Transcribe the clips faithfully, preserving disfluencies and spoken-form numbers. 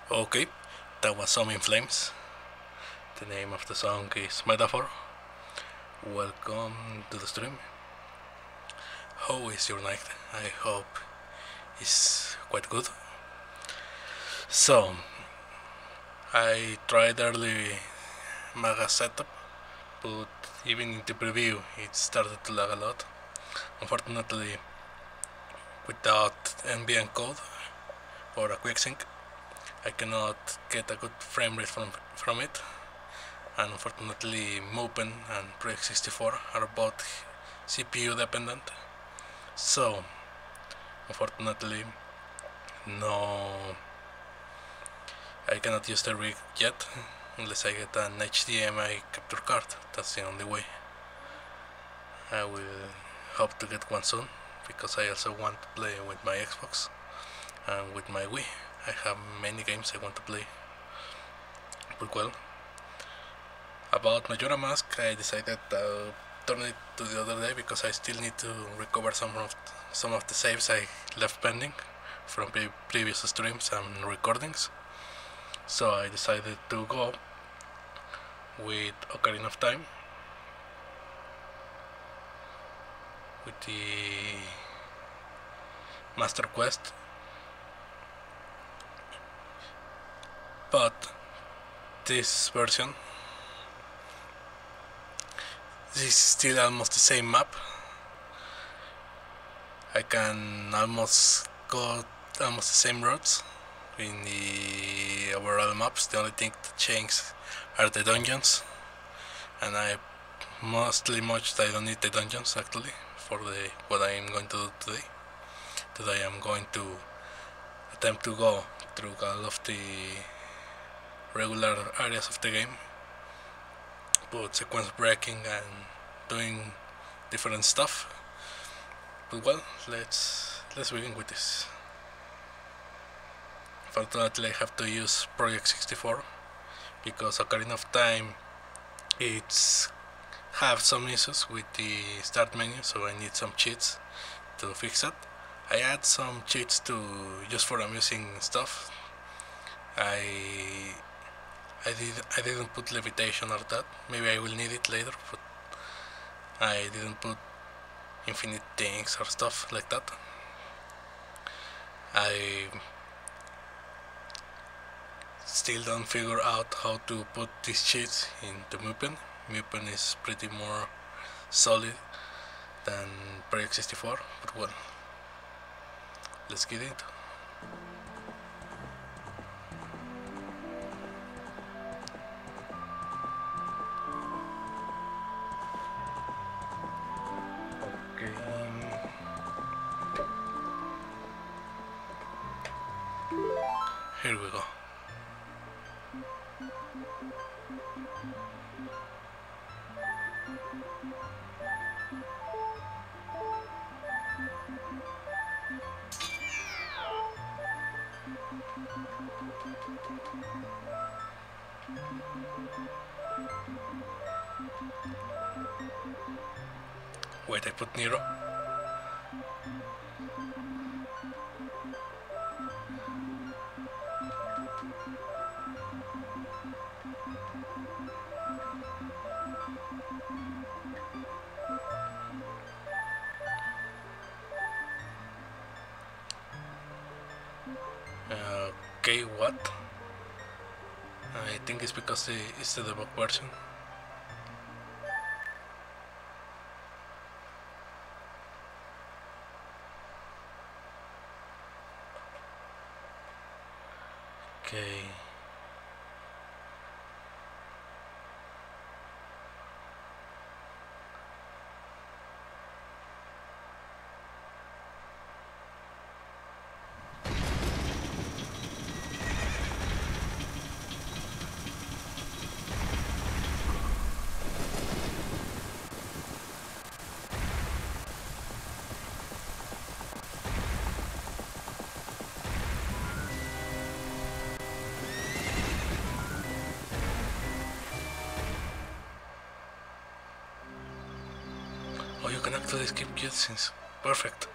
Okay, that was Some in Flames. The name of the song is Metaphor. Welcome to the stream. How is your night? I hope it's quite good. So, I tried early Maga setup, but even in the preview it started to lag a lot. Unfortunately, without N V M code or a quick sync, I cannot get a good frame rate from, from it. And unfortunately, Mopen and Project sixty-four are both C P U dependent. So, unfortunately, no, I cannot use the rig yet unless I get an H D M I capture card. That's the only way. I will hope to get one soon because I also want to play with my Xbox and with my Wii. I have many games I want to play. But well, about Majora Mask, I decided to turn it to the other day because I still need to recover some of some of the saves I left pending from pre previous streams and recordings. So I decided to go with Ocarina of Time, with the Master Quest, but this version this is still almost the same map. I can almost go almost the same routes in the overall maps. The only thing that changes are the dungeons, and I mostly much I don't need the dungeons actually for the what I am going to do today. Today I'm going to attempt to go through all of the regular areas of the game, but sequence breaking and doing different stuff. But well, let's let's begin with this. Unfortunately, I have to use Project sixty-four because Ocarina of Time it's have some issues with the start menu, so I need some cheats to fix it. I add some cheats to just for amusing stuff. I I did I didn't put levitation or that. Maybe I will need it later, but I didn't put infinite things or stuff like that. I still don't figure out how to put these cheats into Mupen. Mupen is pretty more solid than Project sixty-four, but well, let's get into it. Here we go. Wait, I put Nero. Okay, what? I think it's because it's the debug version. Okay. Oh, you can actually skip cutscenes. Perfect.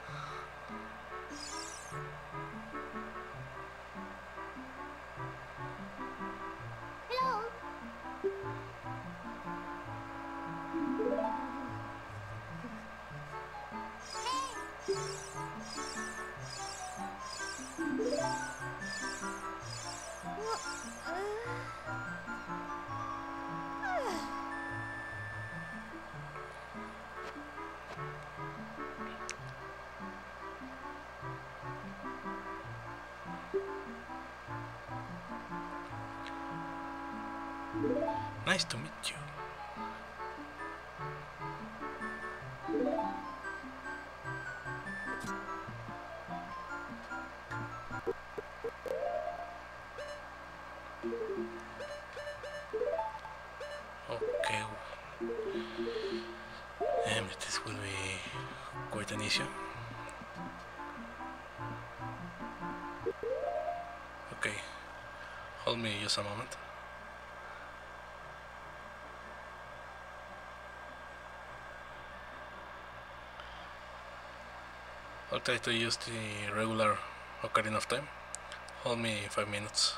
Nice to meet you. Okay, um, this will be quite an issue. Okay, hold me just a moment. I'll try to use the regular Ocarina of Time. Hold me five minutes.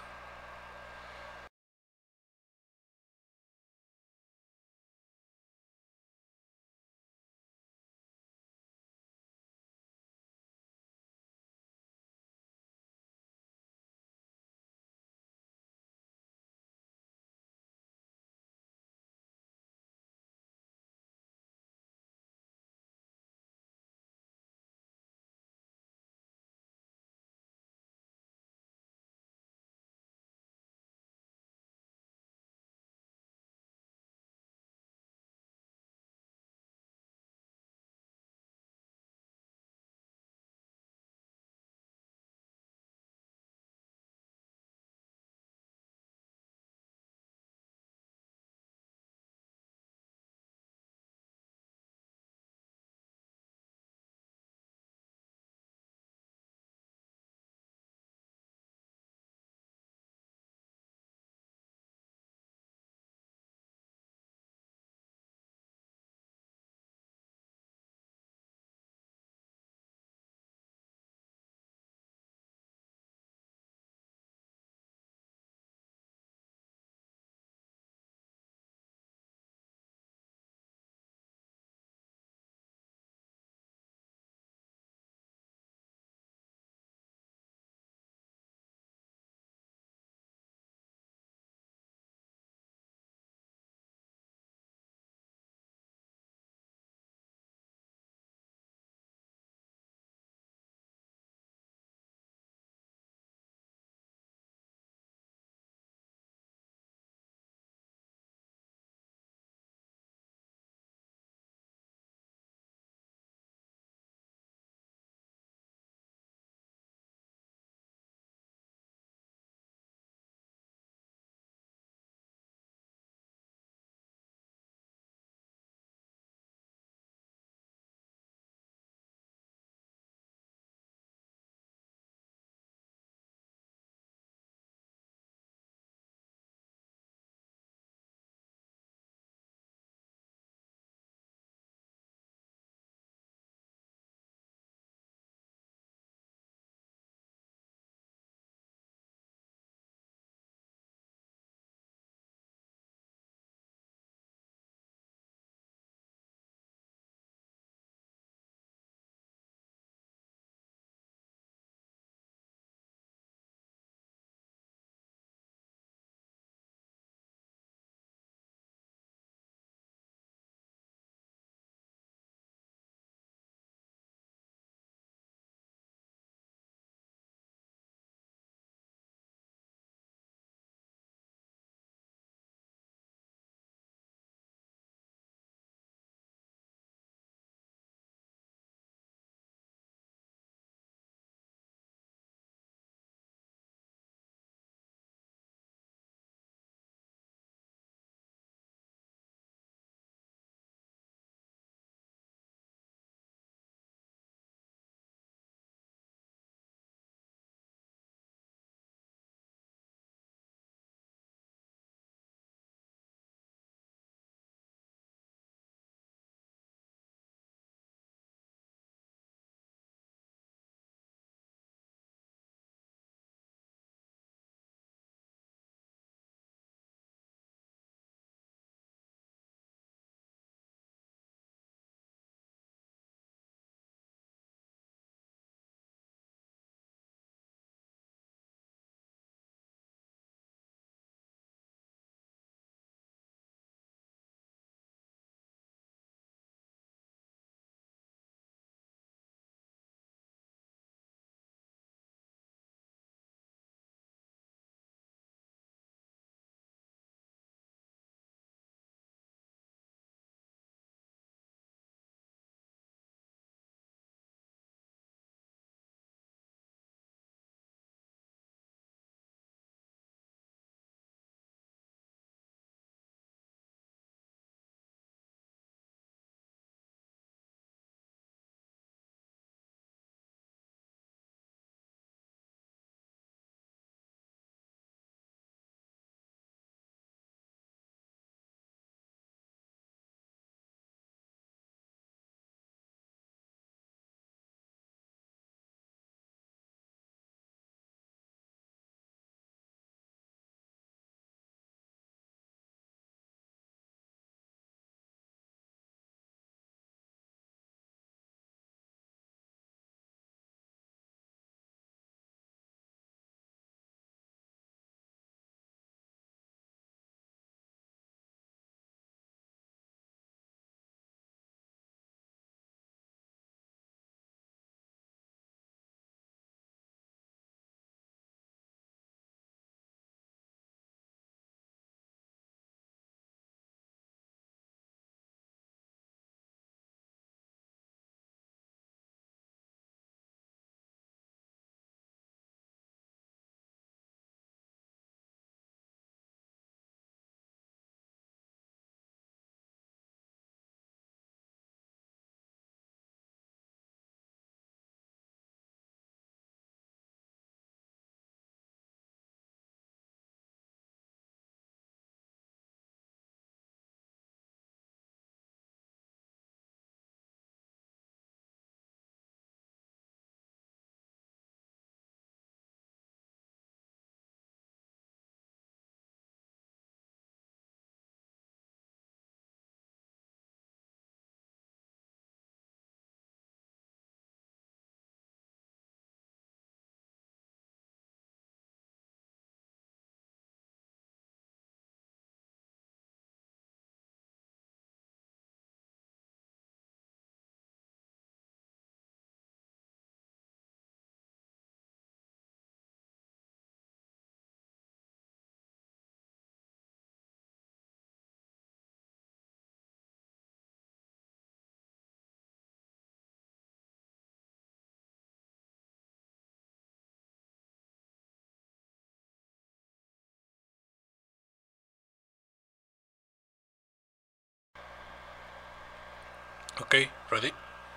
Okay, ready?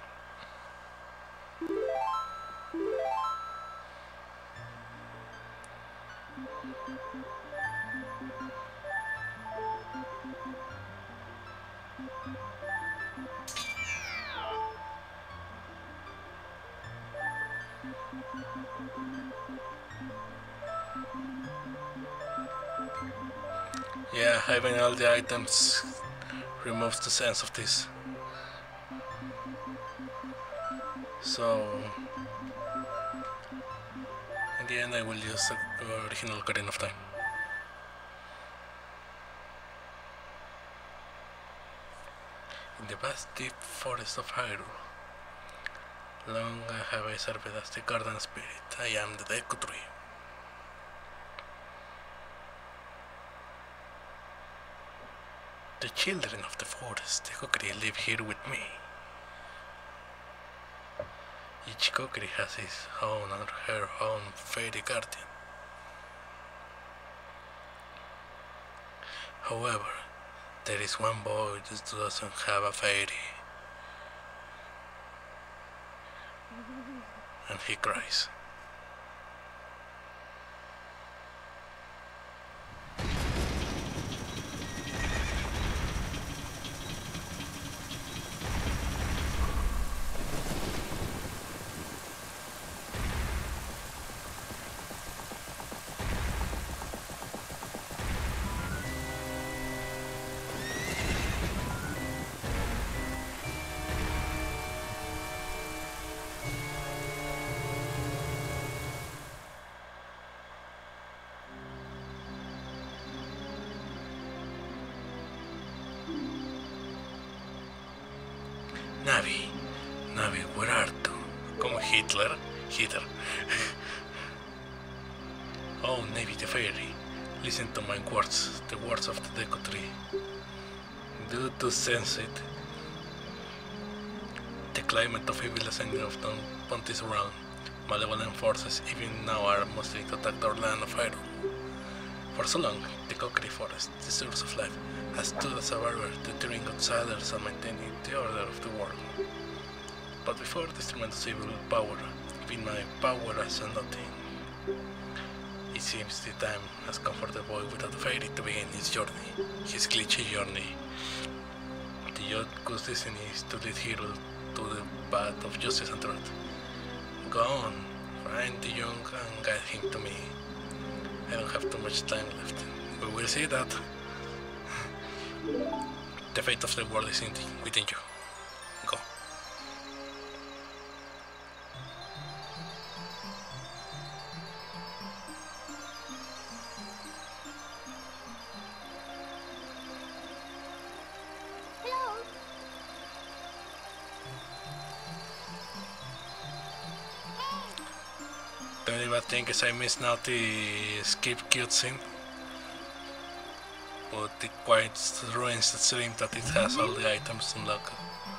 Yeah, having all the items removes the sense of this. So, in the end I will use the original Ocarina of Time. In the vast deep forest of Hyrule, long have I served as the garden spirit. I am the Deku Tree. The children of the forest, the Kokiri, live here with me. Each Kokiri has his own and her own fairy guardian. However, there is one boy that doesn't have a fairy. And he cries. Navi, Navi, where art thou? Como Hitler, Hitler. Oh, Navi the fairy, listen to my words, the words of the Deku Tree. Do to sense it. The climate of evil ascending of the Pontis realm. Malevolent forces even now are mostly to attack our land of Hyrule. For so long, the Kokiri Forest, the source of life, has stood as a barrier to deterring outsiders and maintaining the order of the world. But before this tremendous evil power, even my power has nothing. It seems the time has come for the boy without a fairy to begin his journey, his glitchy journey. The Yoku's destiny is to lead Hyrule to the path of justice and truth. Go on, find the young and guide him to me. I don't have too much time left. We will see that. The fate of the world is in the, within you. Go. Hello. The only bad thing is I missed now the skip cutscene. But it quite ruins the stream that it has all the items unlocked.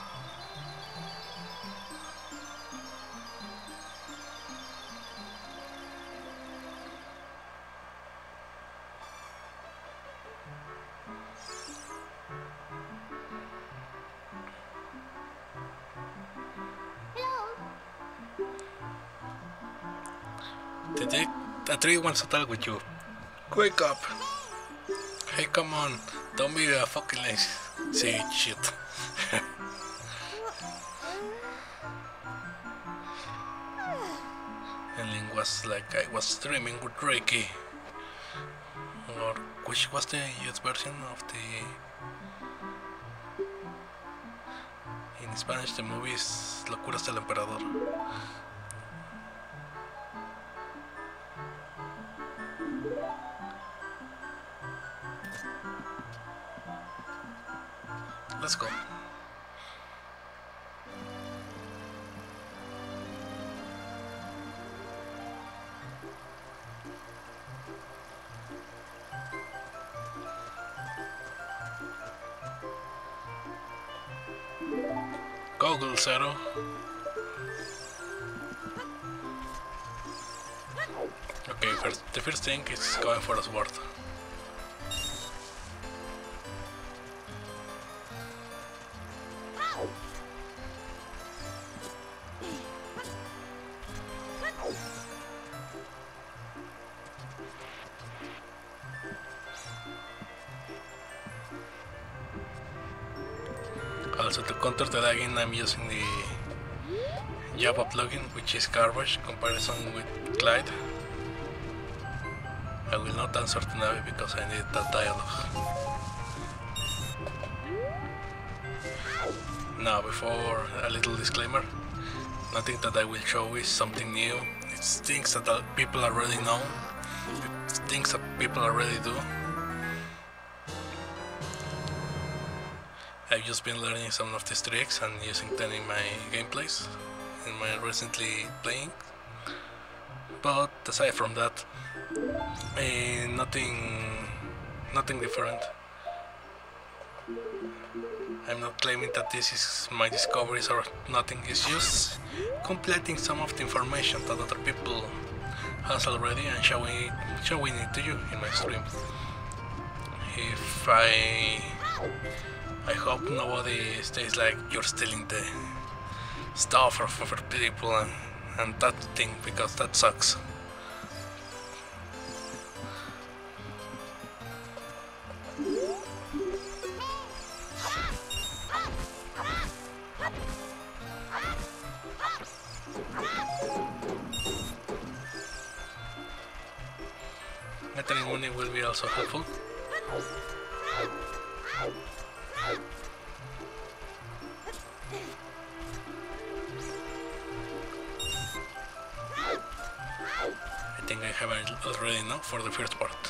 The, the, the tree wants to talk with you. Wake up! Hey, come on! Don't be a fucking lazy. Say shit. And Link was like, I was streaming with Reiki. Or which was the U S version of the. In Spanish, the movie is Locuras del Emperador. Let's go. Google Zero. Okay, first, the first thing is going for a sword. Also, to counter the lagging, I'm using the Java plugin, which is garbage comparison with Glide. I will not answer to Navi because I need that dialogue. Now, before a little disclaimer, nothing that I will show is something new. It's things that people already know, it's things that people already do. I've just been learning some of these tricks and using them in my gameplays, in my recently playing. But aside from that, eh, nothing, nothing different. I'm not claiming that this is my discoveries or nothing. It's just completing some of the information that other people has already and showing it, showing it to you in my stream. If I, I hope nobody stays like you're stealing the stuff of other people and, and that thing, because that sucks. Getting money will be also helpful. I think I have it already now for the first part.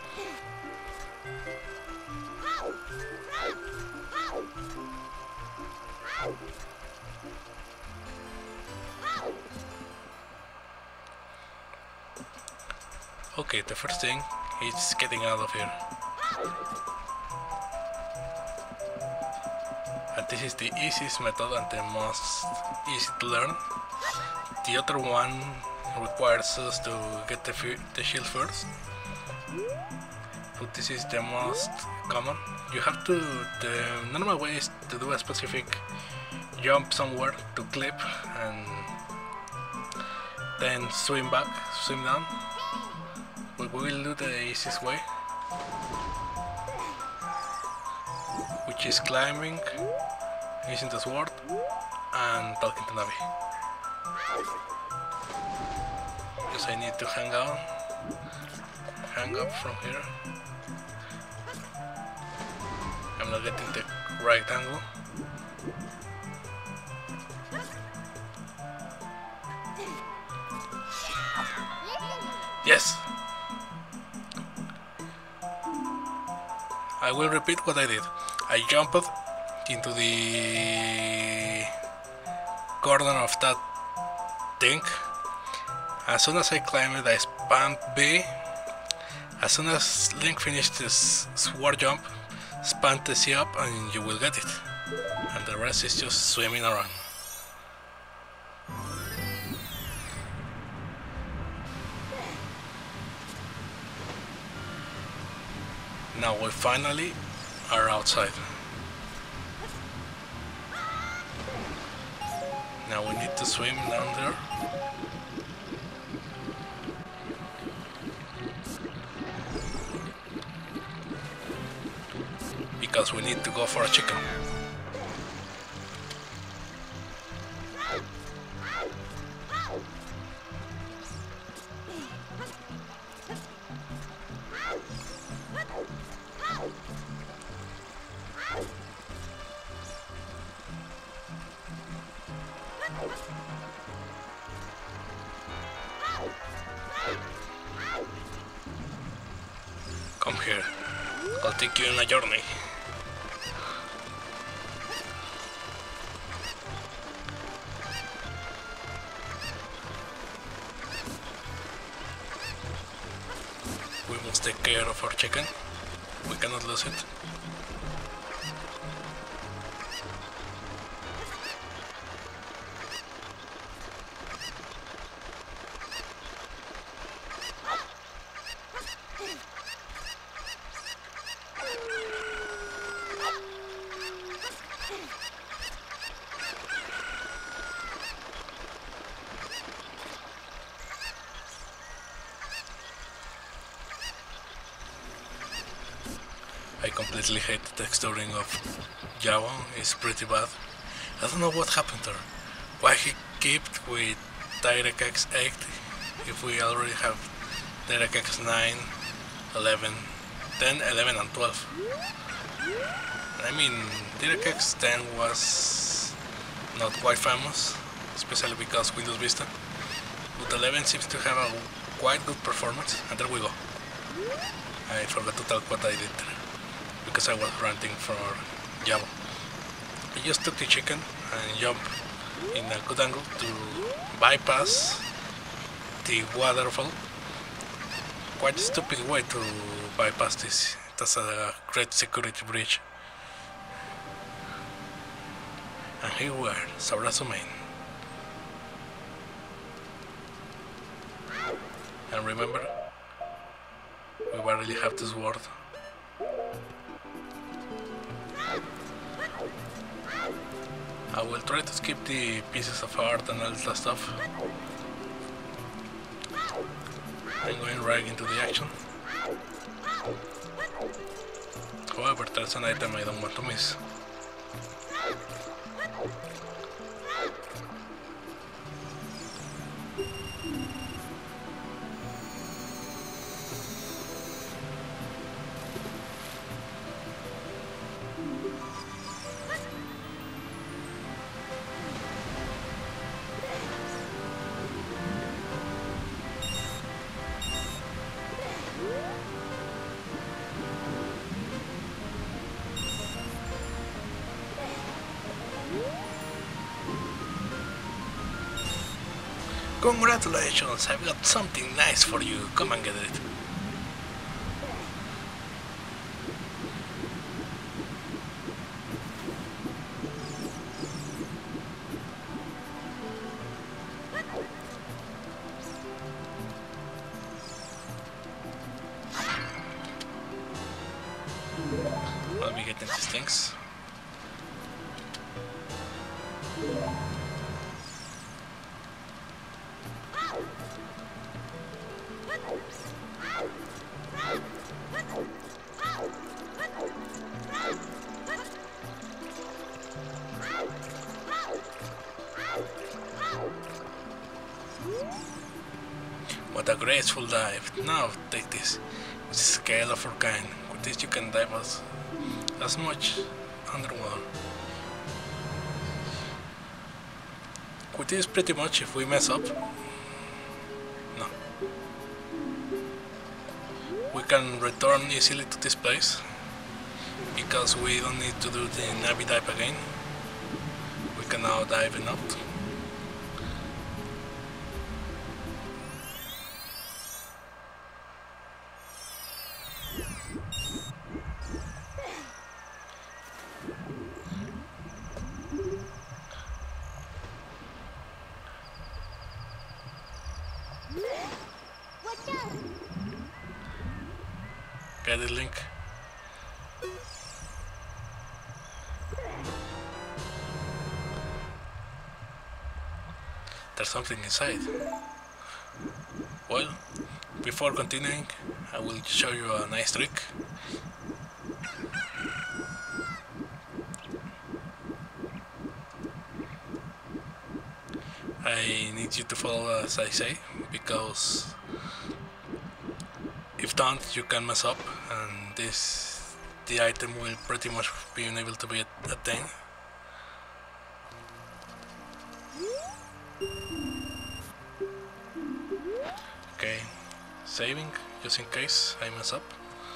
Okay, the first thing is getting out of here. And this is the easiest method and the most easy to learn. The other one requires us to get the, the shield first. But this is the most common. You have to, the normal way is to do a specific jump somewhere to clip and then swim back, swim down. But we will do the easiest way, which is climbing, using the sword, and talking to Navi. Because I need to hang out, hang up from here. I'm not getting the right angle. Yes! I will repeat what I did. I jumped into the corner of that thing. As soon as I climbed, I spammed B. As soon as Link finished his sword jump, spam the C up and you will get it. And the rest is just swimming around. Now we finally are outside. Now we need to swim down there. Because we need to go for a chicken. Come here, I'll take you on a journey. We must take care of our chicken, we cannot lose it. I completely hate the texturing of Java. It's pretty bad. I don't know what happened there. Why he kept with DirectX eight if we already have DirectX nine, eleven, ten, eleven and twelve. I mean, DirectX ten was not quite famous, especially because Windows Vista. But eleven seems to have a quite good performance, and there we go. I forgot to tell what I did there, because I was ranting for Java. I just took the chicken and jumped in a good angle to bypass the waterfall. Quite a stupid way to bypass this. That's a great security breach. And here we are, Sabrazo Main. And remember, we barely have this sword. I will try to skip the pieces of art and all that stuff. I'm going right into the action. However, there's an item I don't want to miss. Congratulations, I've got something nice for you. Come and get it. I'll be getting these things. What a graceful dive. Now take this. It's a scale of our kind. With this you can dive as, as much underwater. With this pretty much if we mess up, no. We can return easily to this place because we don't need to do the Navi dive again. We can now dive in out. Get the link. There's something inside. Well, before continuing, I will show you a nice trick. I need you to follow as I say, because if don't, you can mess up, and this the item will pretty much be unable to be attained. Okay, saving just in case I mess up.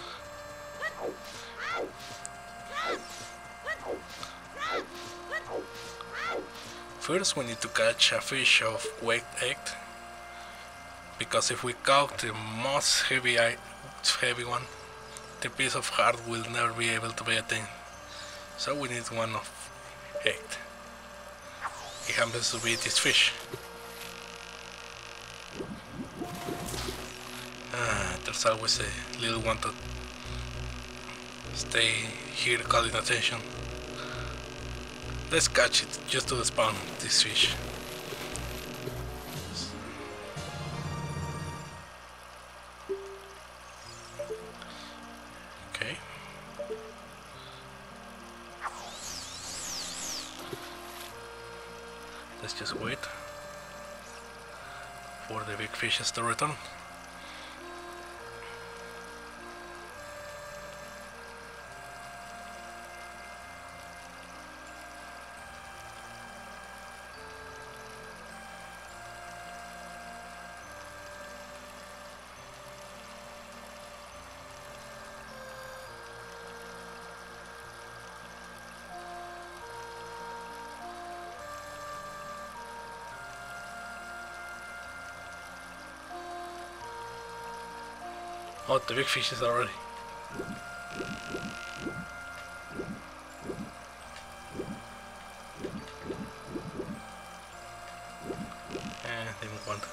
First, we need to catch a fish of weight eight. Because if we caught the most heavy, heavy one, the piece of heart will never be able to be attained. So we need one of eight. It happens to be this fish. Ah, there's always a little one to stay here calling attention. Let's catch it just to spawn this fish. Okay. Let's just wait for the big fishes to return. Oh, the big fish is already. Eh, didn't want.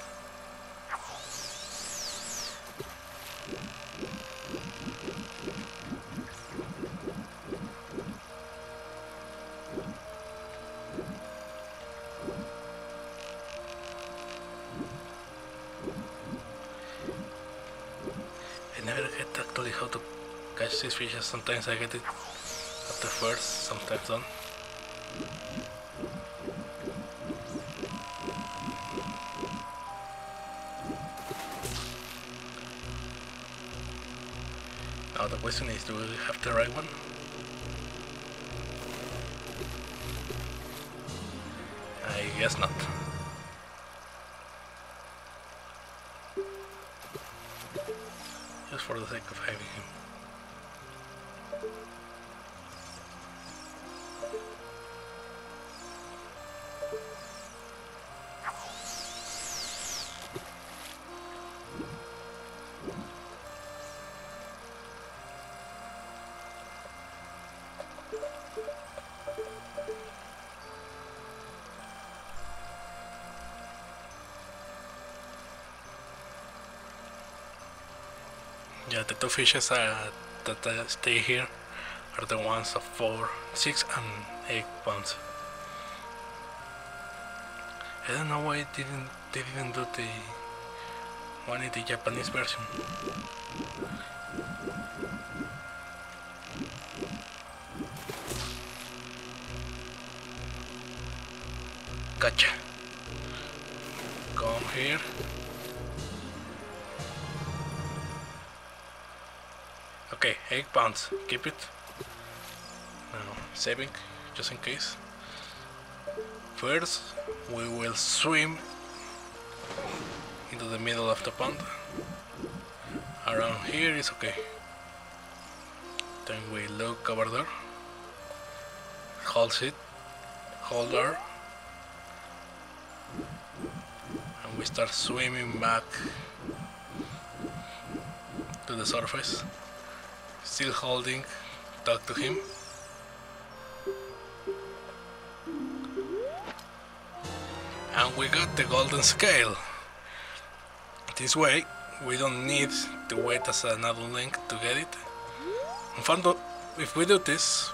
I never get actually how to catch these fishes. Sometimes I get it at the first, sometimes don't. Now the question is, do we have the right one? I guess not. Just for the sake of having him. Yeah, the two fishes uh, that uh, stay here are the ones of four, six, and eight pounds. I don't know why they didn't they didn't do the one in the Japanese version. Gotcha. Come here. Okay, eight pounds. Keep it. Now, saving, just in case. First, we will swim into the middle of the pond. Around here is okay. Then we look over there. Hold it. Hold there. And we start swimming back to the surface. Still holding, talk to him. And we got the golden scale. This way, we don't need to wait as another link to get it. In fact, if we do this,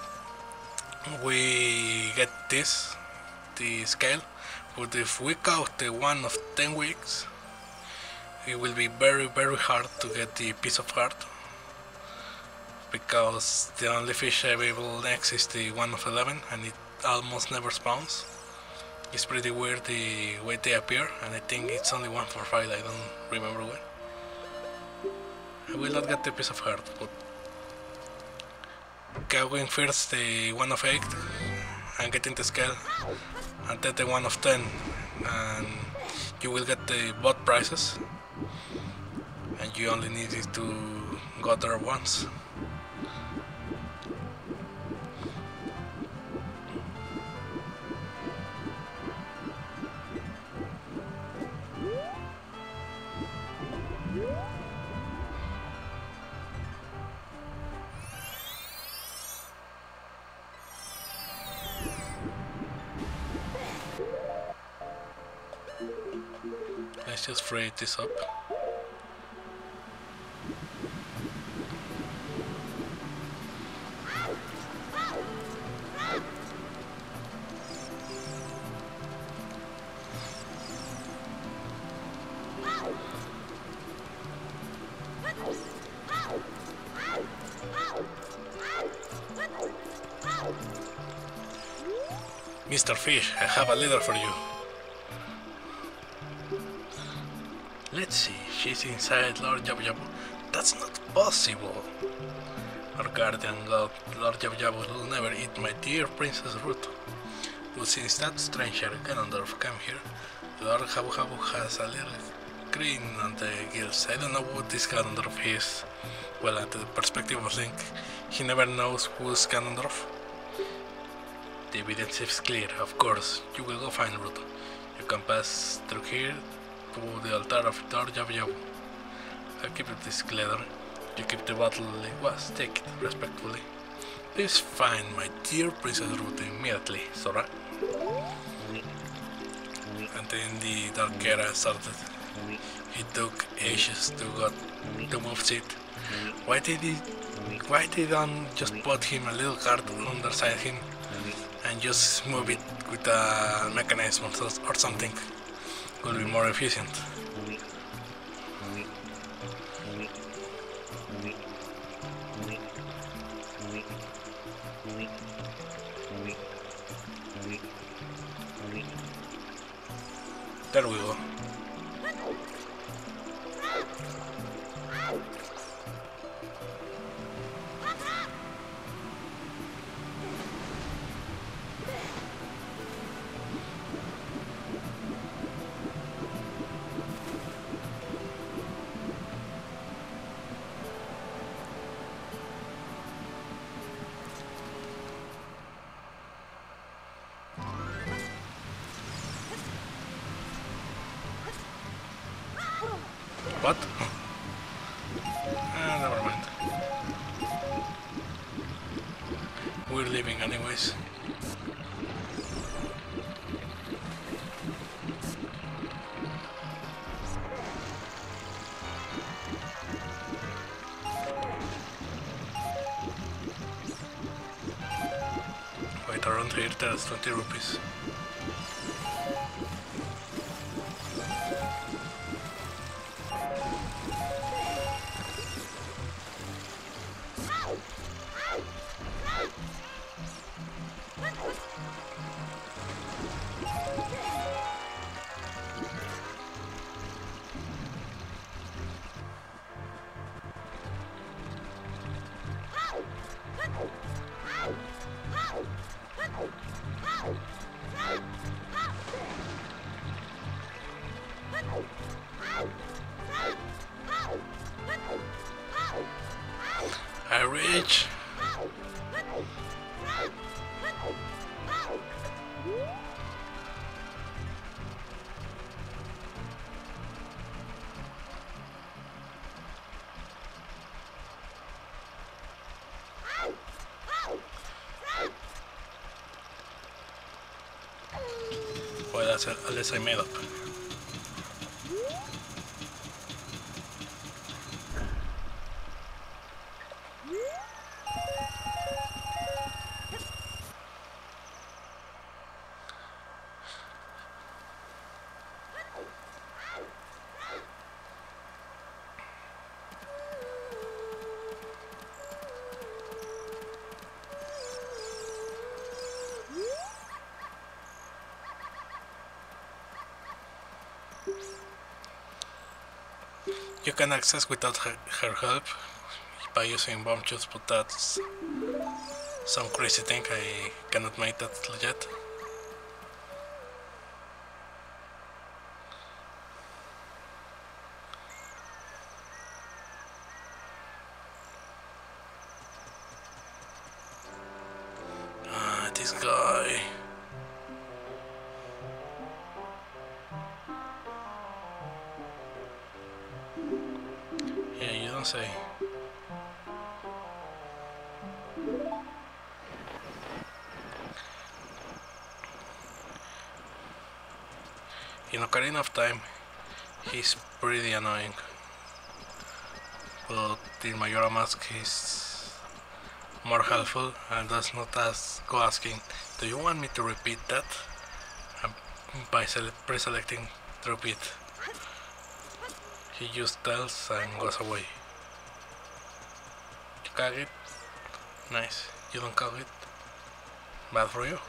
we get this, the scale. But if we count the one of ten weeks, it will be very, very hard to get the piece of heart. Because the only fish available next is the one of eleven, and it almost never spawns. It's pretty weird the way they appear, and I think it's only one for five, I don't remember when. I will not get the piece of heart, but going first the one of eight and getting the scale, and then the one of ten, and you will get the both prices, and you only need it to go there once. Let's just freight this up. Mister Fish, I have a letter for you. Let's see, she's inside Lord Jabu Jabu. That's not possible. Our guardian god, Lord Jabu Jabu, will never eat my dear Princess Ruth. But since that stranger Ganondorf came here, Lord Jabu Jabu has a little grin on the gills. I don't know what this Ganondorf is. Well, at the perspective of Link, he never knows who's Ganondorf. The evidence is clear, of course. You will go find Ruth. You can pass through here to the altar of Lord Jabu Jabu. I'll keep it this letter. You keep the bottle it was. Take it respectfully. Please find my dear Princess Ruth immediately, Sora. And then the Dark Era started. He took ages to got to move it. Why did he? Why they don't just put him a little card underside him and just move it with a mechanism or something? Could be more efficient. There we go. What? Ah, never mind. We're leaving anyways. Wait, around here there's twenty rupees. I reach. Well, that's a, at least I made up. You can access without her, her help by using bomb shoots, but that's some crazy thing. I cannot make that yet. Ah, this guy. Yeah, you don't say. In Ocarina of Time, he's pretty annoying, but in Majora Mask he's more helpful and does not ask, go asking, do you want me to repeat that? And by pre-selecting repeat, he just tells and goes away. You cag it? Nice. You don't cag it? Bad for you?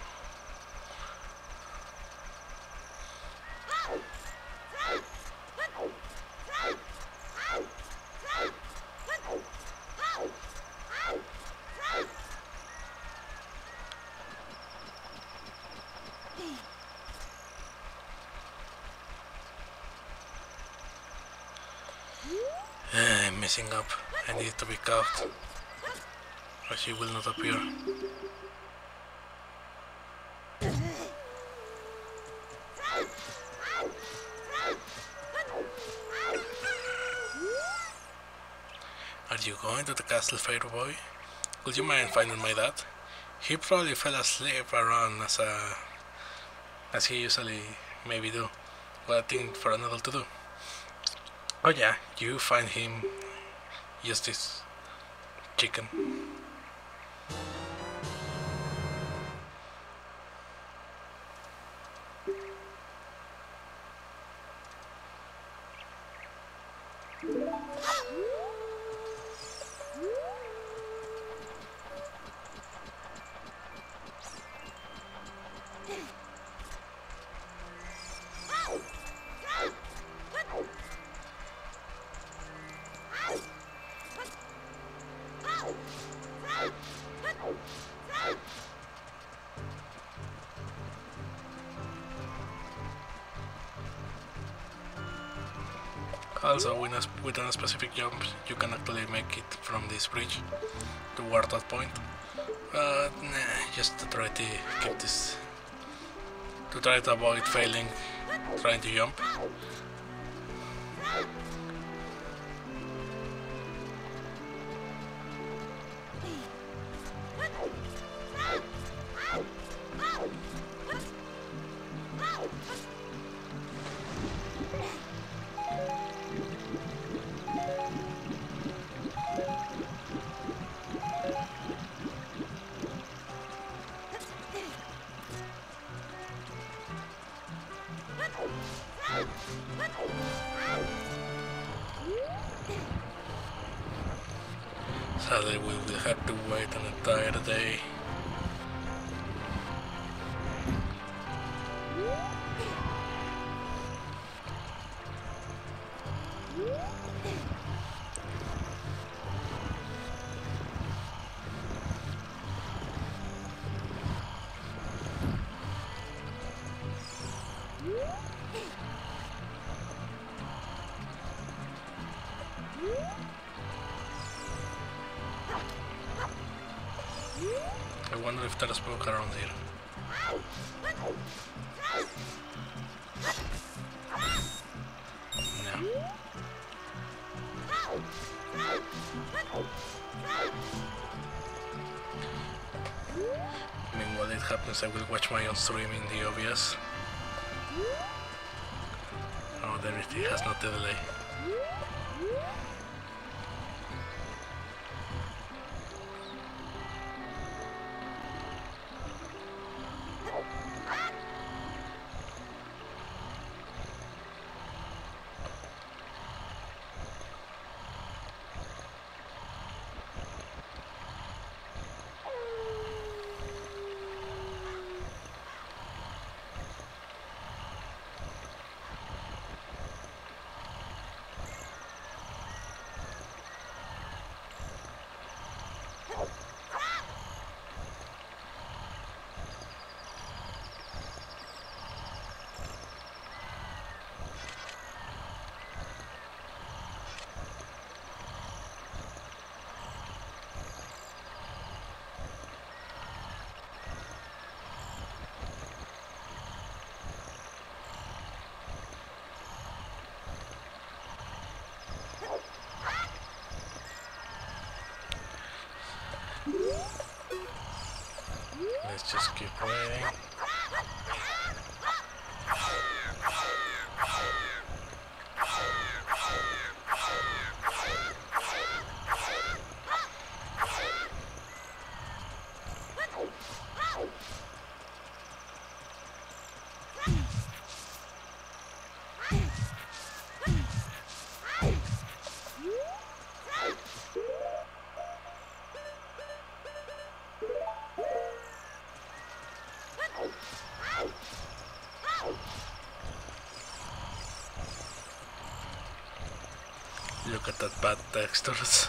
messing up. I need to be caught, or she will not appear. Are you going to the castle, fair boy? Would you mind finding my dad? He probably fell asleep around as a as he usually maybe do. What a thing for an adult to do. Oh yeah, you find him. Just this chicken. Also, with a, with a specific jump, you can actually make it from this bridge toward that point. But nah, just to try to keep this, to try to avoid failing, trying to jump. Sadly, we will have to wait an entire day. I wonder if there's smoke around here. No. I mean, while it happens, I will watch my own stream in the O B S. Oh, there it is, has not the delay. Let's just keep waiting. Look at that bad textures.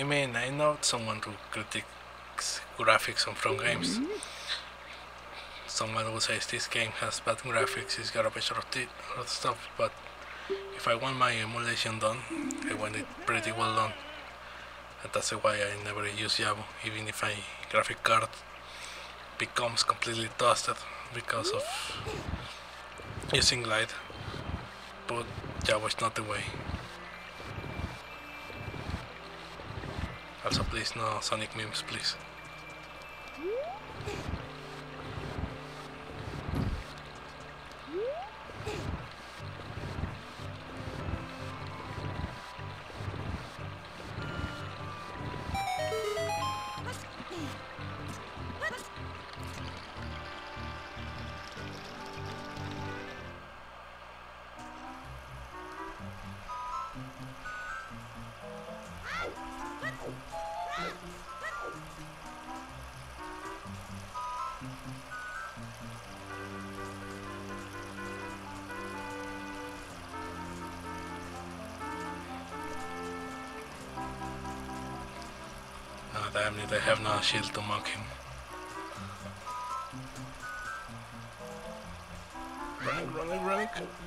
I mean, I'm not someone who critiques graphics on from games. Someone who says this game has bad graphics, it's garbage or, or stuff, but if I want my emulation done, I want it pretty well done. And that's why I never use Java, even if my graphic card becomes completely dusted because of using light. But Java is not the way. Also, please, no Sonic memes, please. Oh, damn it, I have no shield to mock him. Running, running, running.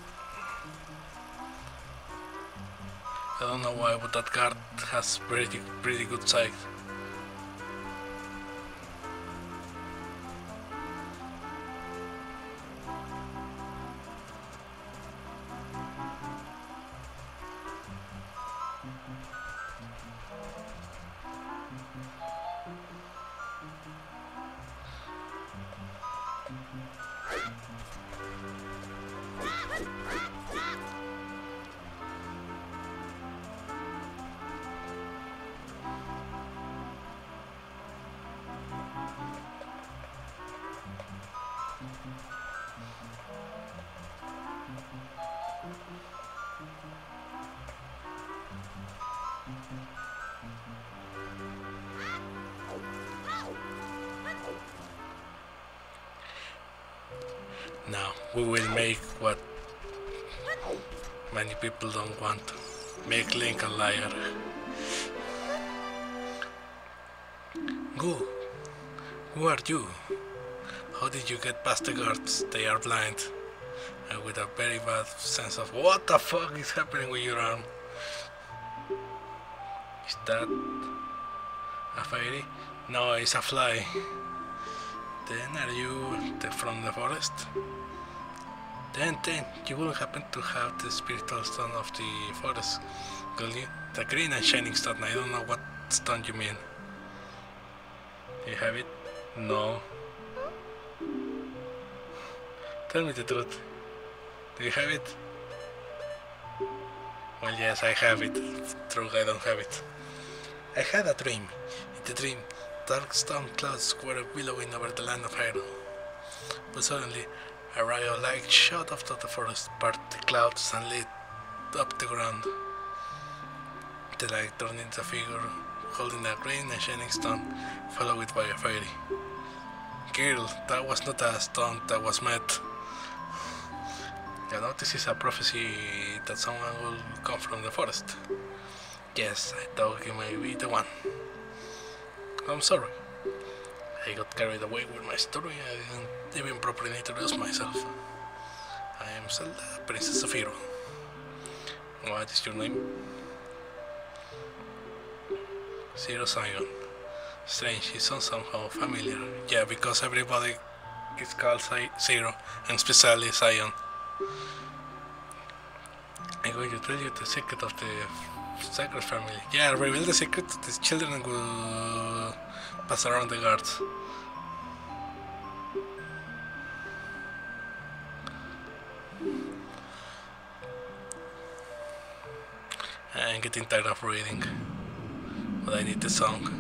I don't know why, but that card has pretty, pretty good sight. Now we will make what many people don't want. Make Link a liar. Who? Who are you? How did you get past the guards? They are blind. And with a very bad sense of what the fuck is happening with your arm? Is that a fairy? No, it's a fly. Then are you the, from the forest? Then, then, you wouldn't happen to have the spiritual stone of the forest, will you? The green and shining stone, I don't know what stone you mean. You have it? No. Tell me the truth. Do you have it? Well, yes, I have it. True, I don't have it. I had a dream. In the dream, dark storm clouds were billowing over the land of Hyrule. But suddenly, a ray of light shot out of the forest, parted the clouds and lit up the ground. The light turned into a figure holding a green and shining stone, followed by a fairy. Girl, that was not a stone that was met. You know, this is a prophecy that someone will come from the forest. Yes, I thought he may be the one. I'm sorry. I got carried away with my story. I didn't even properly introduce myself. I am Zelda, Princess of Hero. What is your name? Zero Zion. Strange, it sounds somehow familiar. Yeah, because everybody is called Zero, and especially Zion. I'm going to tell you the secret of the sacred family. Yeah, reveal the secret. The children will pass around the guards. I'm getting tired of reading, but I need the song.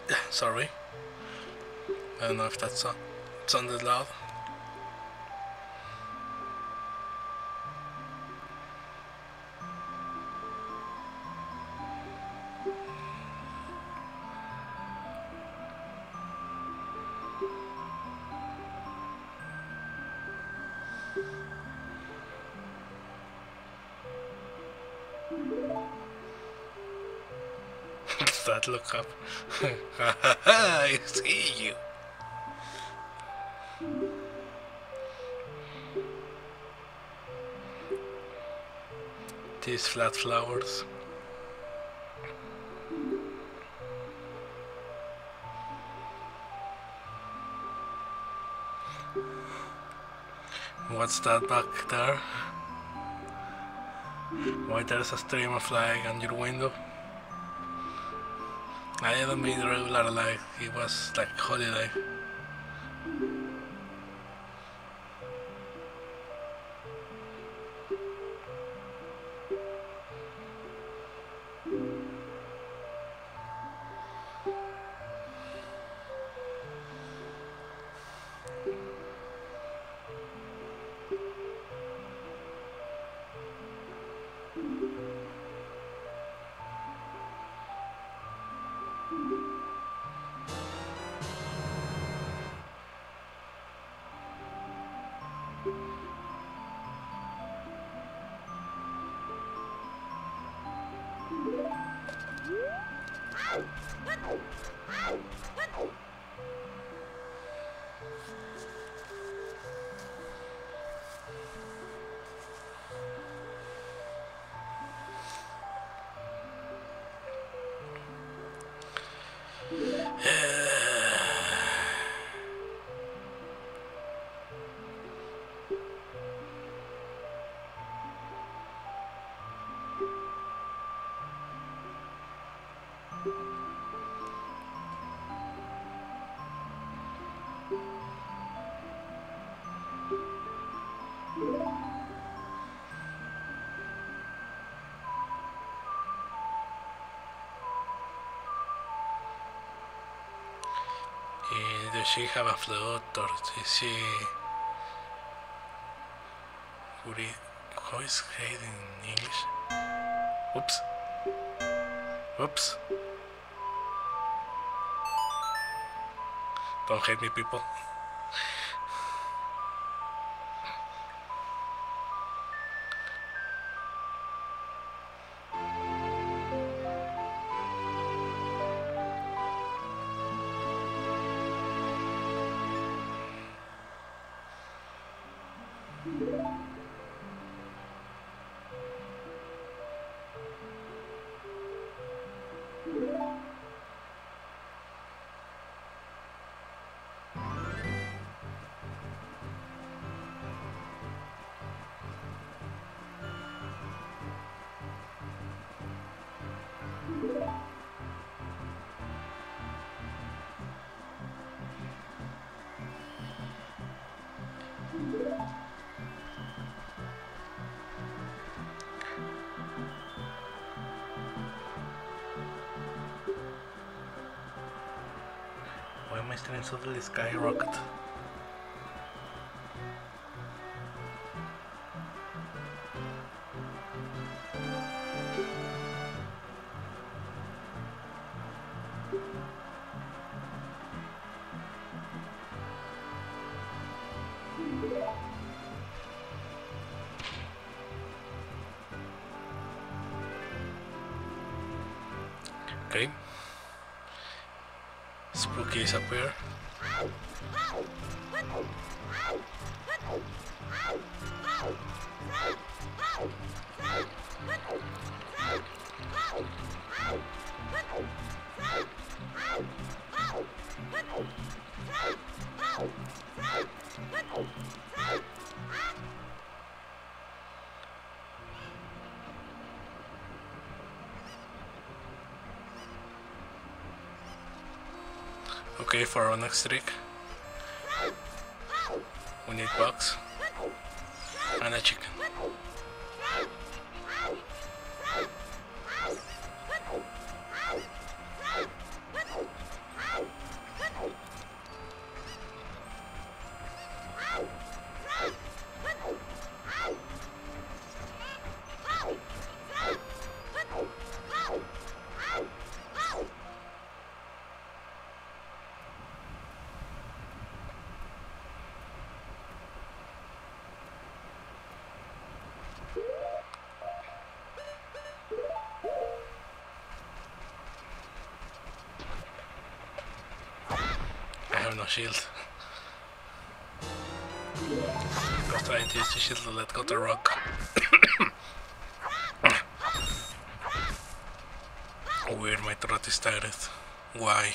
Sorry. I don't know if that so- sounded loud. That look up. I see you. These flat flowers. What's that back there? Why there's a streamer flag on your window? I didn't mean regular, like it was like holiday. Does she have a flute, or is she... How is hate in English? Oops. Oops. Don't hate me, people. Why am I standing suddenly skyrocket? Okay. Spooky is up here. Okay, for our next trick, we need bugs and a chicken. have no shield. I was trying to use the shield to let go the rock. Weird, my throat is tired. Why?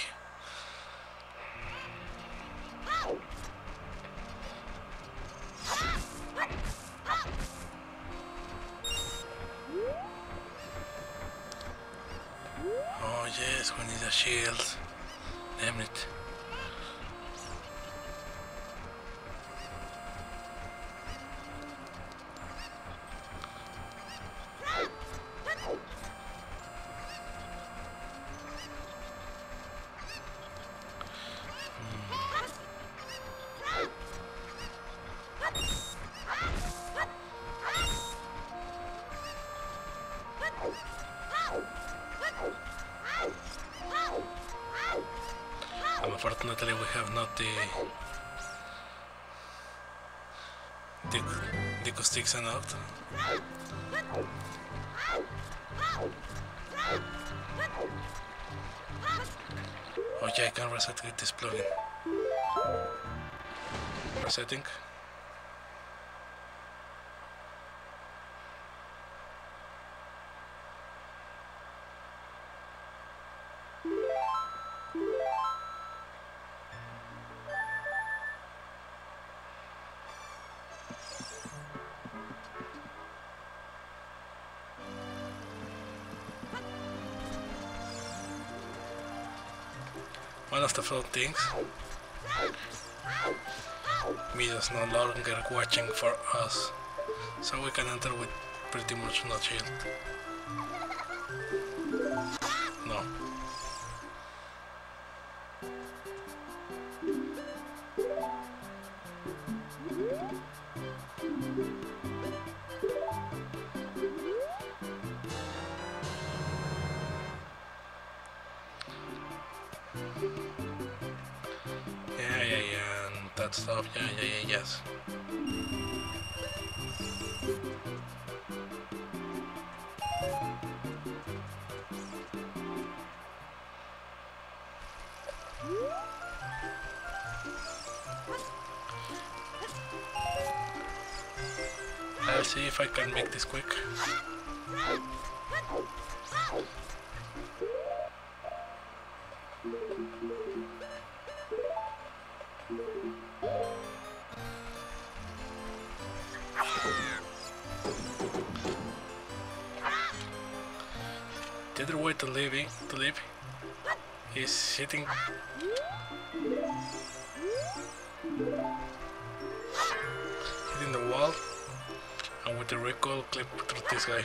Oh yes, we need a shield. Damn it. Unfortunately, we have not the the, the sticks enough. Oh yeah, I can reset with this plugin. Resetting. One of the fun things, Mida's no longer watching for us, so we can enter with pretty much no shield. No. Yeah, yeah, yeah, and that stuff, yeah, yeah, yeah, yes. I'll see if I can make this quick. The other way to live, to live is hitting hitting the wall and with the recoil clip through this guy.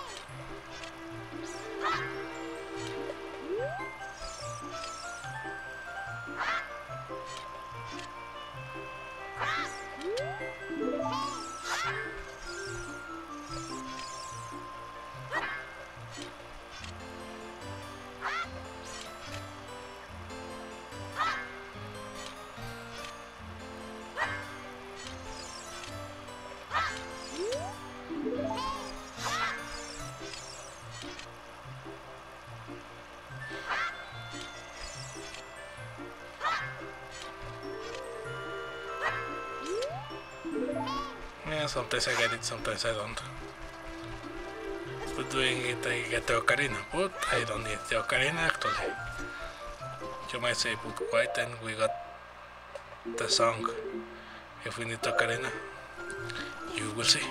Yeah, sometimes I get it, sometimes I don't. But doing it, I get the Ocarina, but I don't need the Ocarina actually. You might say, but why then we got the song if we need the Ocarina? You will see.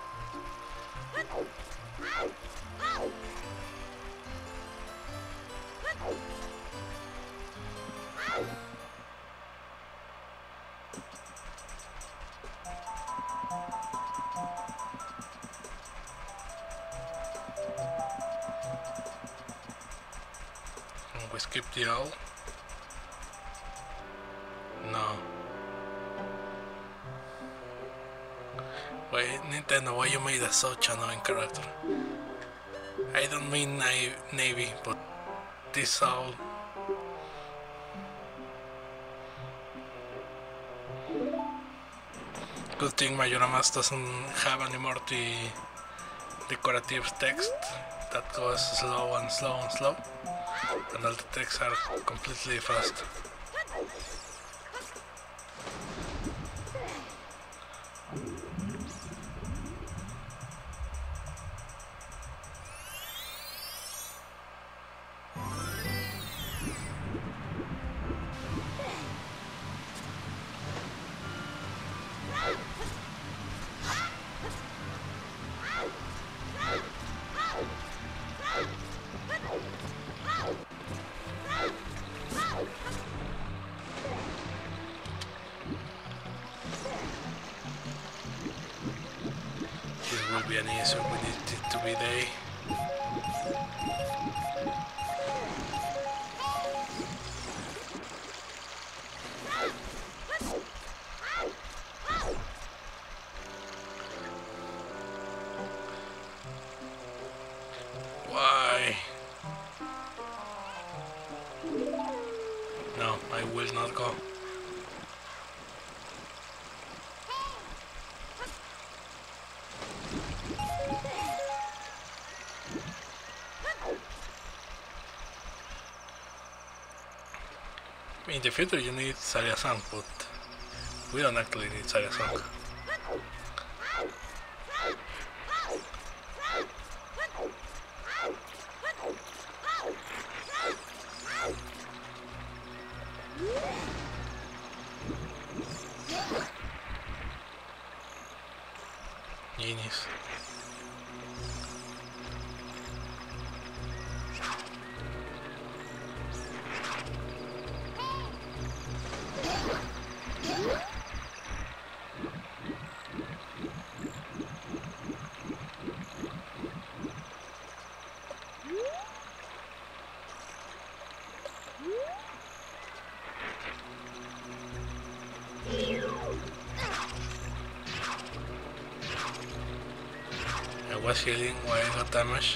We skip the owl. No. Wait, Nintendo, why you made us such an annoying character? I don't mean na Navy, but this owl. Good thing Majora Mask doesn't have anymore the decorative text that goes slow and slow and slow. And all the texts are completely fast. be an issue. We need it to be day. Why? No, I will not go. In the future you need Saria Song, but we don't actually need Saria Song. Genius. I was healing while I got damaged.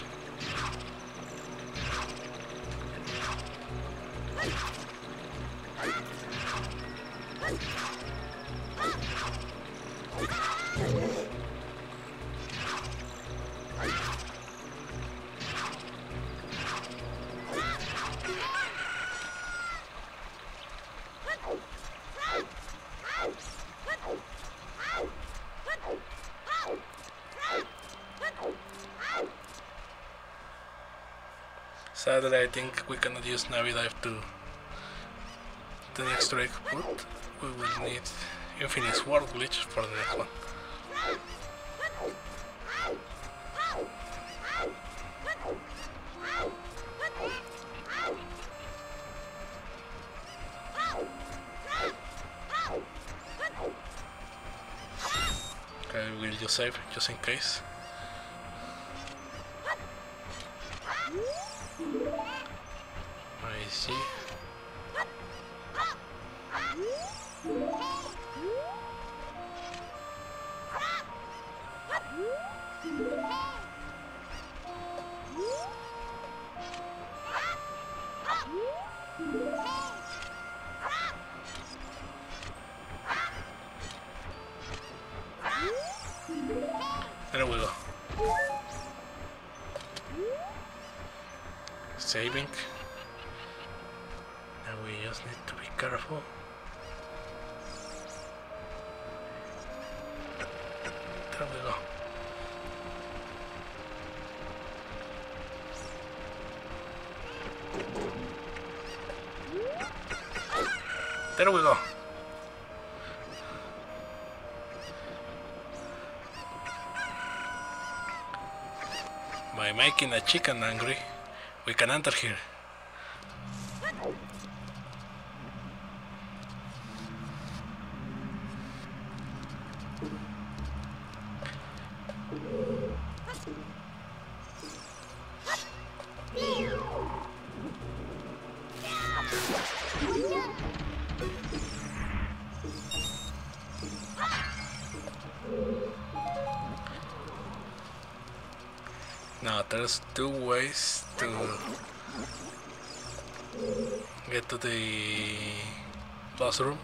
Sadly, I think we cannot use Navi Dive to the next trick, but we will need Infinite Sword Glitch for the next one. Okay, we'll just save just in case. I see. There we go. Saving. And we just need to be careful. There we go. There we go. By making a chicken angry, we can enter here. Now there's two ways to get to the boss room.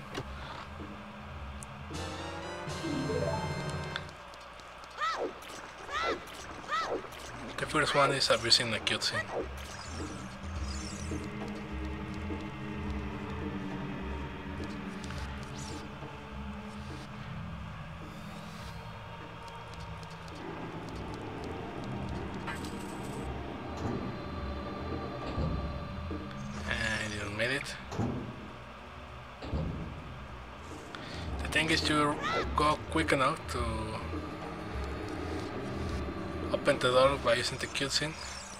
The first one is abusing the cutscene. It. The thing is to go quick enough to open the door by using the cutscene.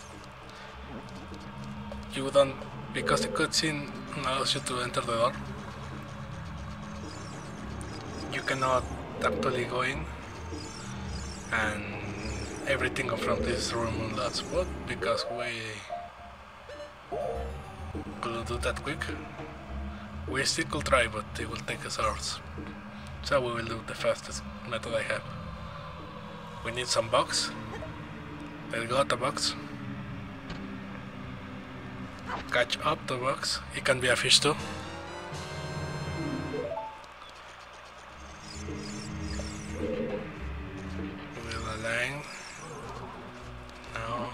You don't, because the cutscene allows you to enter the door. You cannot actually go in and everything from this room on that spot because we could do that quick. We still could try, but it will take us hours. So we will do the fastest method I have. We need some box. I got the box. Catch up the box. It can be a fish too. We'll align. Now.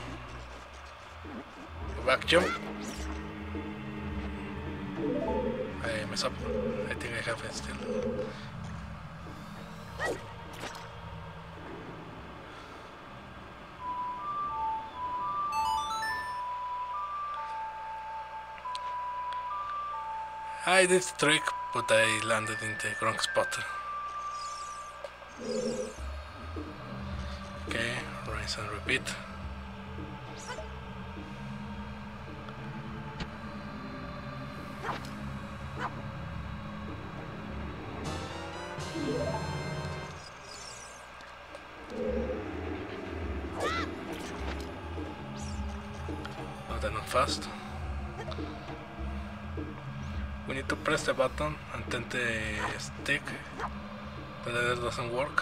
Back jump. I mess up. I think I have it still. I did the trick, but I landed in the wrong spot. Okay, rinse and repeat. No, they're not fast. We need to press the button and then the stick. The leather doesn't work.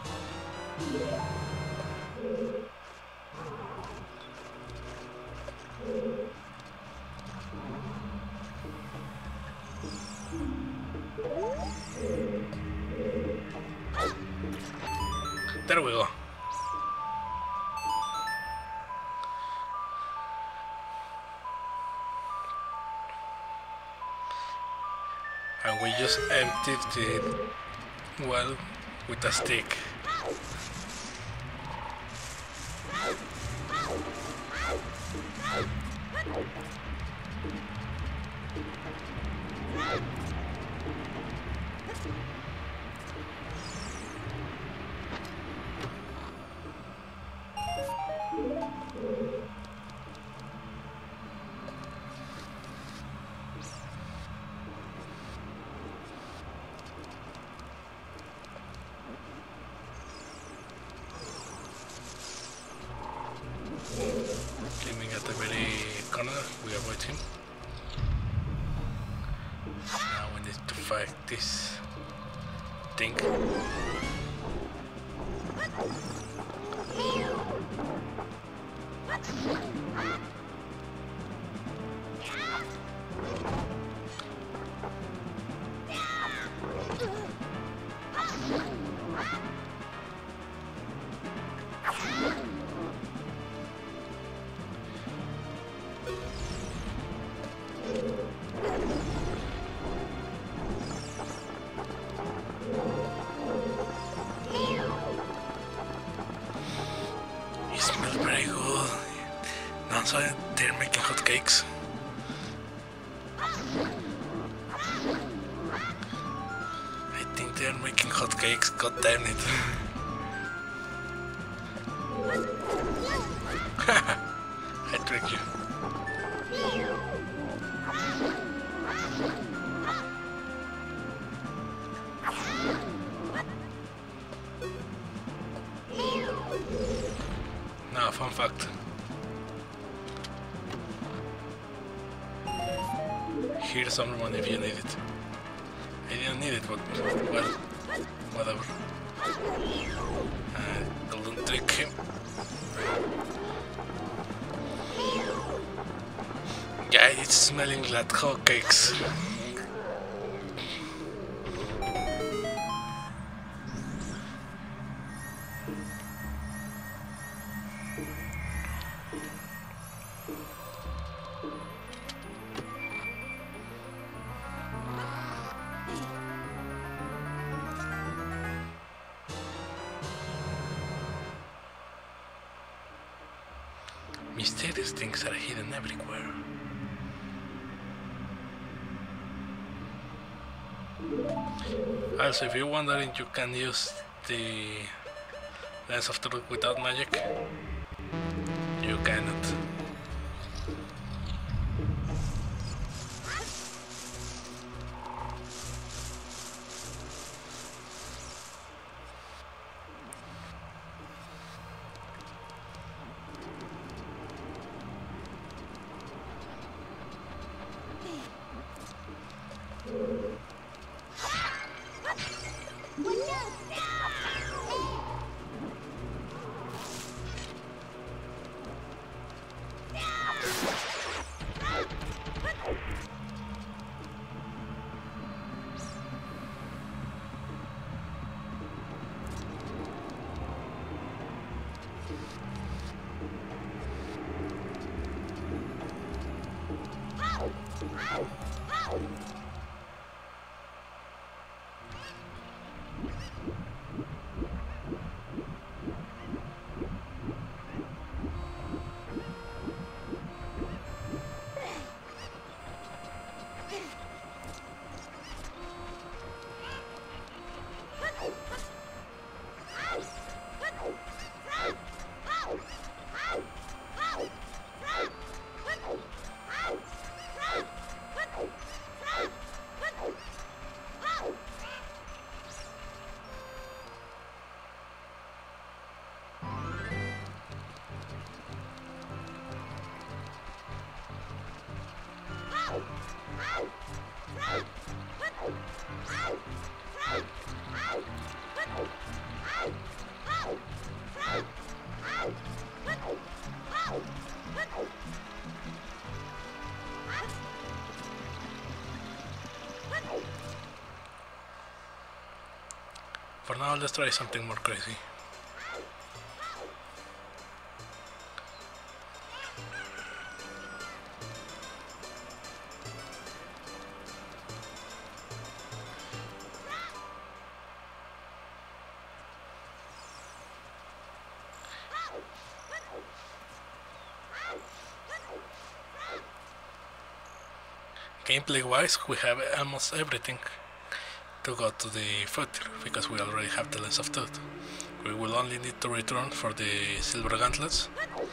There we go. And we just emptied the well with a stick. Aiming at the very corner, we avoid him. Now we need to fight this thing. It smells very good. Now so they're making hot cakes. I think they're making hot cakes. God damn it. I tricked you. Now, fun fact. Here's some money if you need it. I didn't need it, but well, whatever. Uh, golden trick him. Yeah, it's smelling like hotcakes. Mysterious things are hidden everywhere. Also, if you're wondering, you can use the Lens of Truth without magic. You cannot. For now, let's try something more crazy. Gameplay wise, we have almost everything to go to the future, because we already have the Lens of Tooth. We will only need to return for the silver gauntlets.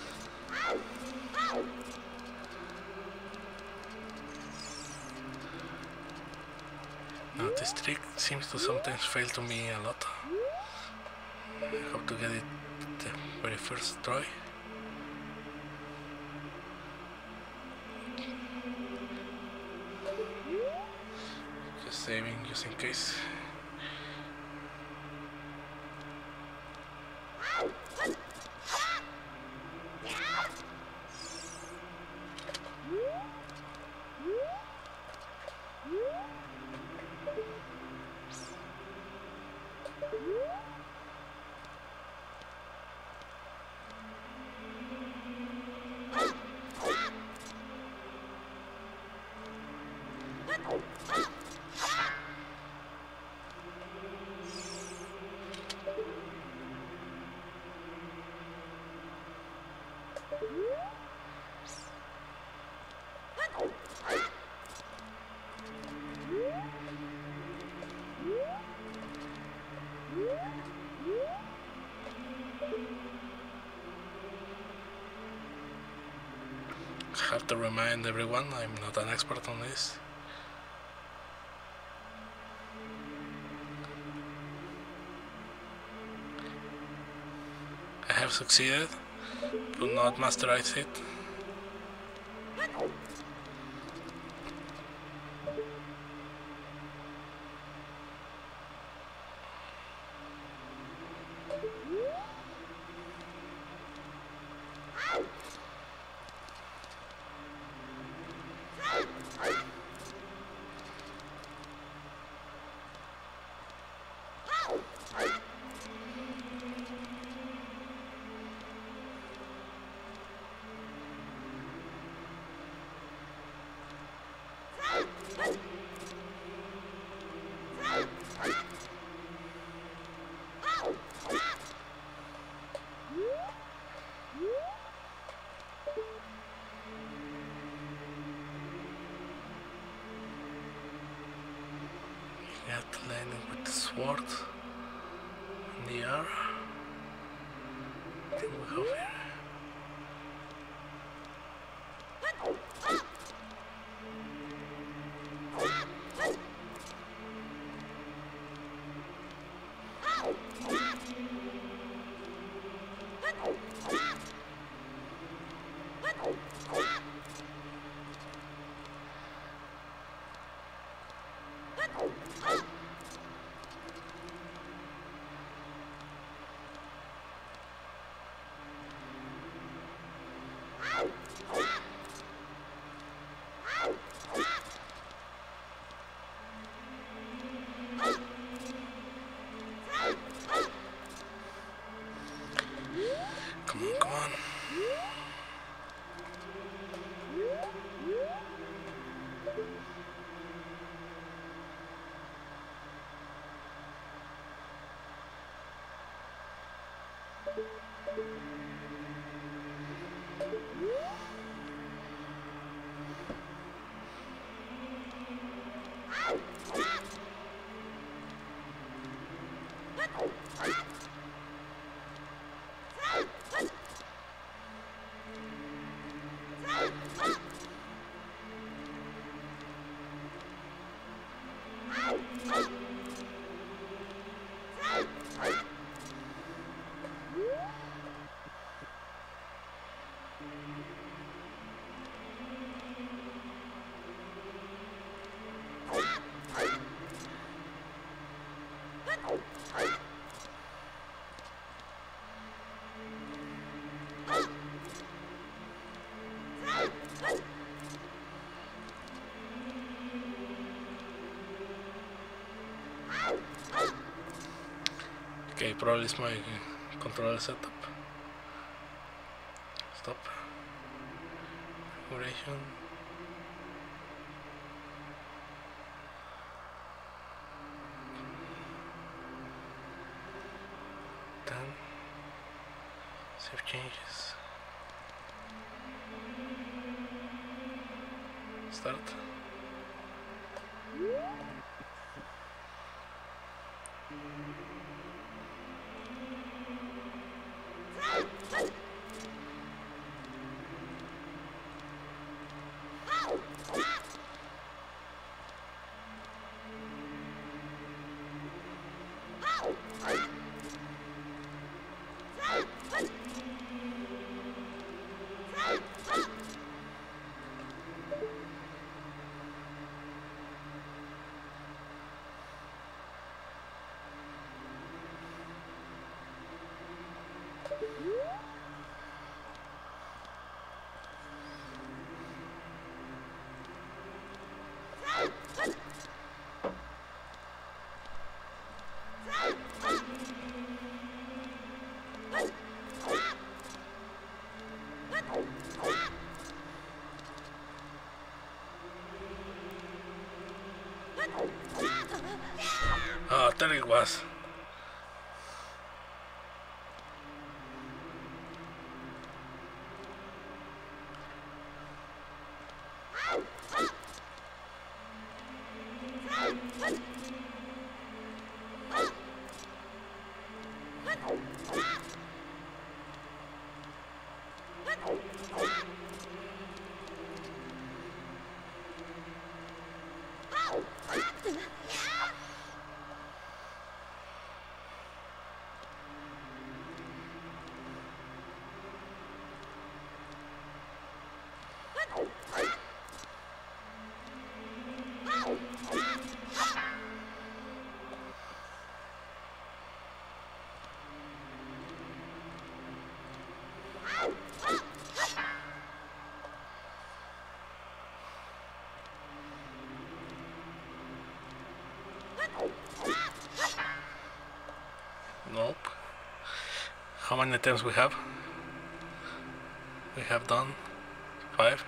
Now this trick seems to sometimes fail to me a lot. I hope to get it the very first try. Just saving just in case. I have to remind everyone I'm not an expert on this. I have succeeded, but not masterized it. Get landing with the sword in the air. Then we go here. Come on, come on. Okay, probably it's my controller setup. Stop. Configuration. Done. Save changes. Start. Oh, there it was. Nope. How many attempts we have? We have done five.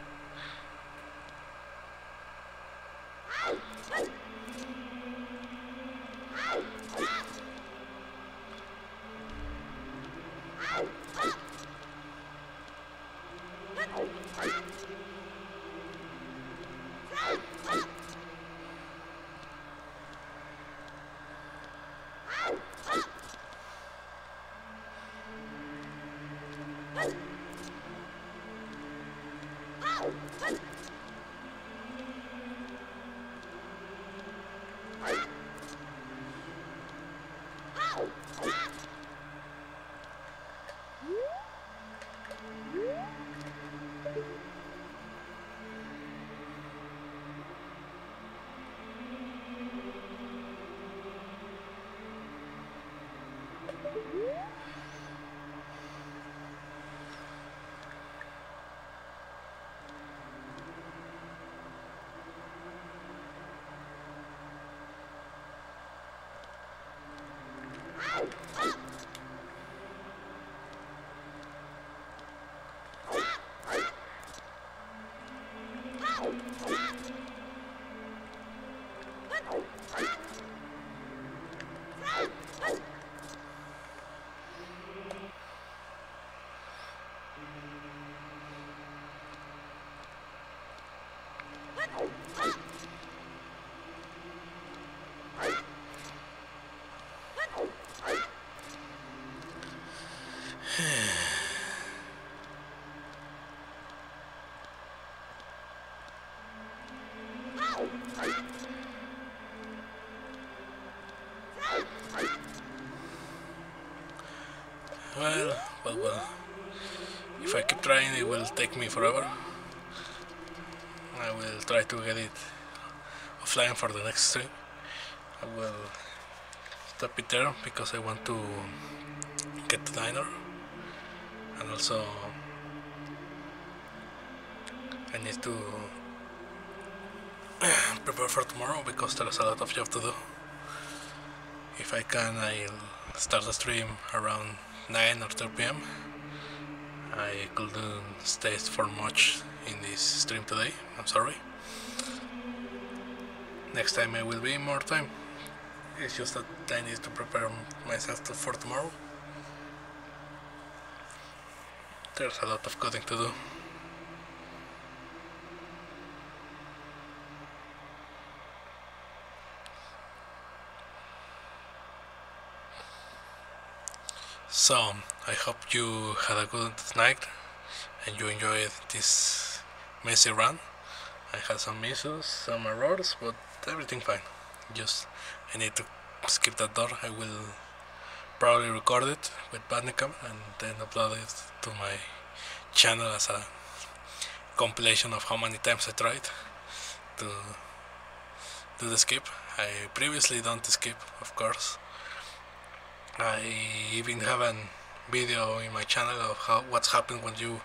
Well, well, well. If I keep trying, it will take me forever. I will try to get it offline for the next stream. I will stop it there because I want to get the diner, and also I need to prepare for tomorrow because there's a lot of job to do. If I can, I'll start the stream around nine or ten p m I couldn't stay for much in this stream today, I'm sorry. Next time I will be more time. It's just that I need to prepare myself to, for tomorrow. There's a lot of coding to do. So, I hope you had a good night and you enjoyed this messy run. I had some issues, some errors, but everything fine. Just, I need to skip that door. I will probably record it with Bandicam and then upload it to my channel as a compilation of how many times I tried to do the skip. I previously done the skip, of course. I even have a video in my channel of how what's happened when you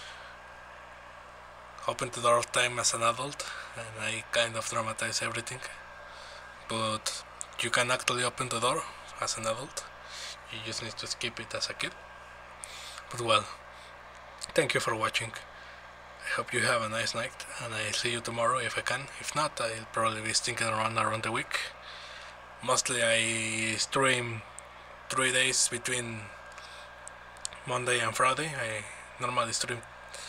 open the door of time as an adult, and I kind of dramatize everything. But you can actually open the door as an adult. You just need to skip it as a kid. But well, thank you for watching. I hope you have a nice night, and I'll see you tomorrow if I can. If not, I'll probably be stinking around around the week. Mostly I stream three days between Monday and Friday. I normally stream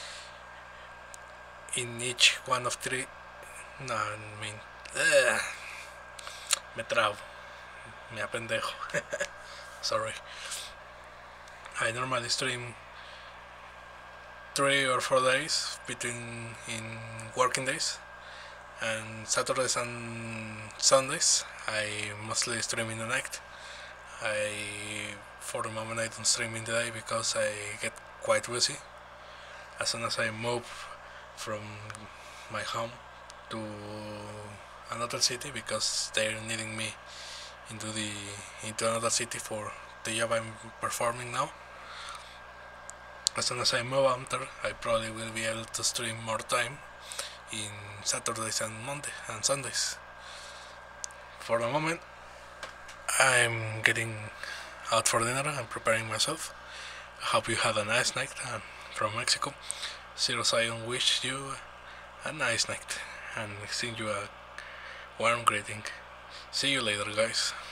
in each one of three. No, I mean, uh, me trabo, me apendejo. Sorry. I normally stream three or four days between in working days, and Saturdays and Sundays I mostly stream in the night. I, for the moment, I don't stream in the day because I get quite busy. As soon as I move from my home to another city, because they're needing me into the into another city for the job I'm performing now. As soon as I move out there, I probably will be able to stream more time in Saturdays and Monday and Sundays. For the moment, I'm getting out for dinner and preparing myself. I hope you had a nice night. And from Mexico, Zero Zion wish you a nice night and send you a warm greeting. See you later, guys.